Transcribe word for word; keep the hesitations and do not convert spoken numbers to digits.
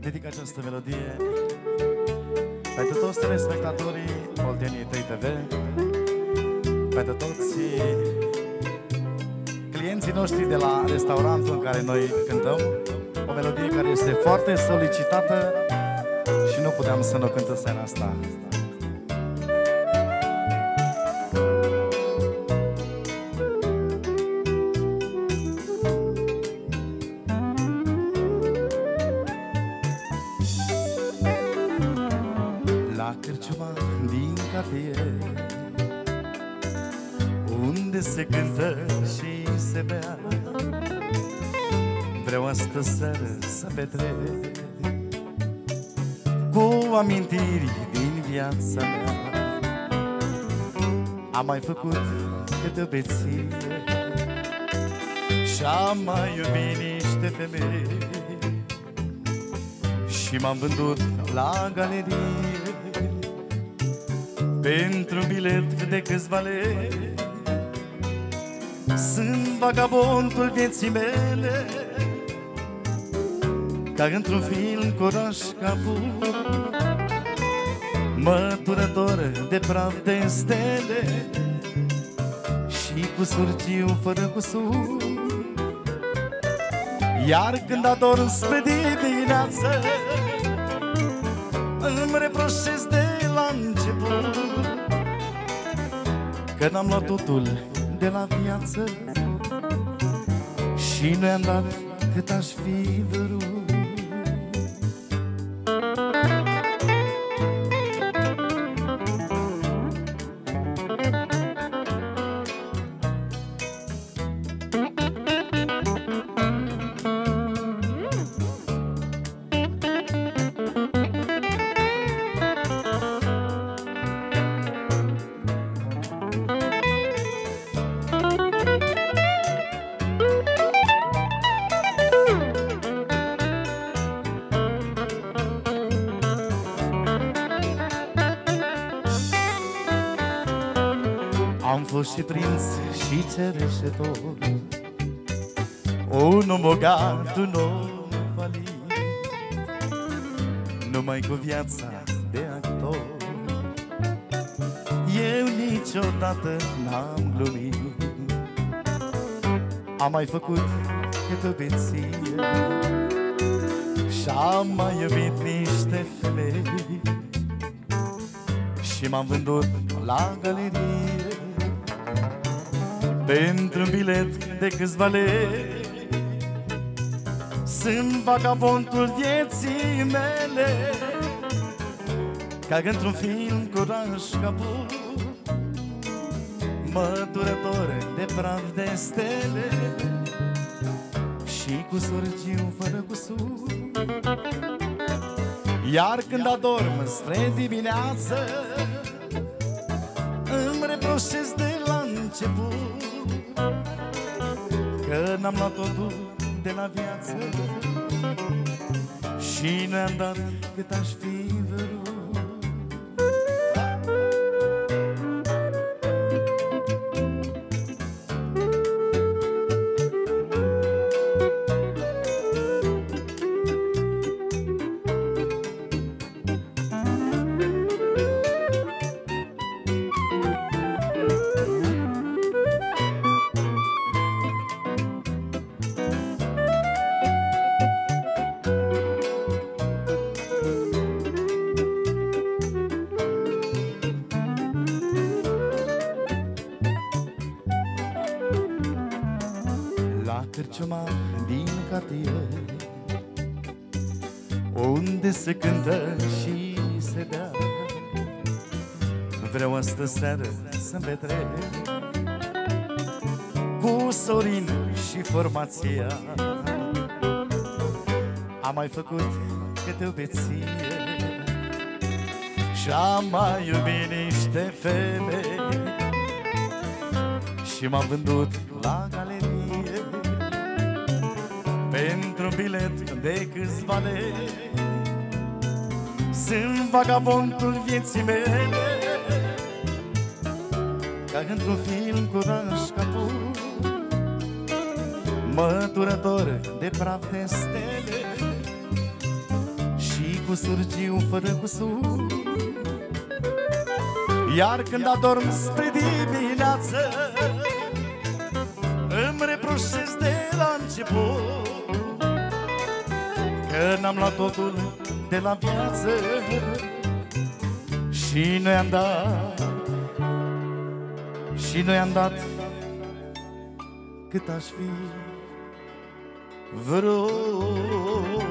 dedic această melodie pentru toți telespectatorii Olteniei trei T V, pentru toți clienții noștri de la restaurantul în care noi cântăm. O melodie care este foarte solicitată și nu puteam să nu o cânt în seara asta. La cârciuma din cartier, unde se cântă și se bea, vreau astă seară să petrec cu amintiri din viața mea. Am mai făcut câte o beție și-am mai iubit niște femei și m-am vândut la galerie pentru bilet de câțiva lei. Sunt vagabondul vieții mele, ca într-un film cu oraș Capul, măturător de praf de stele și cu surgiu fără cusur. Iar când adorm spre dimineață, îmi reproșez de la început că n-am luat totul de la viață și nu i-am dat cât aș fi vrut. Am fost și prinț și cereșetor, un om bogat, un om valid, numai cu viața de actor eu niciodată n-am glumit. Am mai făcut câte o beție și-am mai iubit niște femei și m-am vândut la galerie pentru un bilet de câțiva lei. Sunt vagabondul vieții mele, ca într-un film cu oraș Capul, măturător de praf de stele și cu surgiu fără cusur. Iar când adorm spre dimineață, îmi reproșez de la început că n-am luat totul de la viață și nu-i-am dat cât aș fi vrut. La cârciuma din cartier, unde se cântă și se bea, vreau astă seară să-mi petrec cu Sorin și formația. Am mai făcut câte o beție și-am mai iubit niște femei și m-am vândut la galerie pentru un bilet de câțiva lei. Sunt vagabondul vieții mele, ca într-un film cu oraș Capul, măturător de praf de stele cu surgiu fără cusur. Iar când adorm spre dimineață, îmi reproșez de la început că n-am luat totul de la viață și noi am dat, și noi am dat cât aș fi vrut.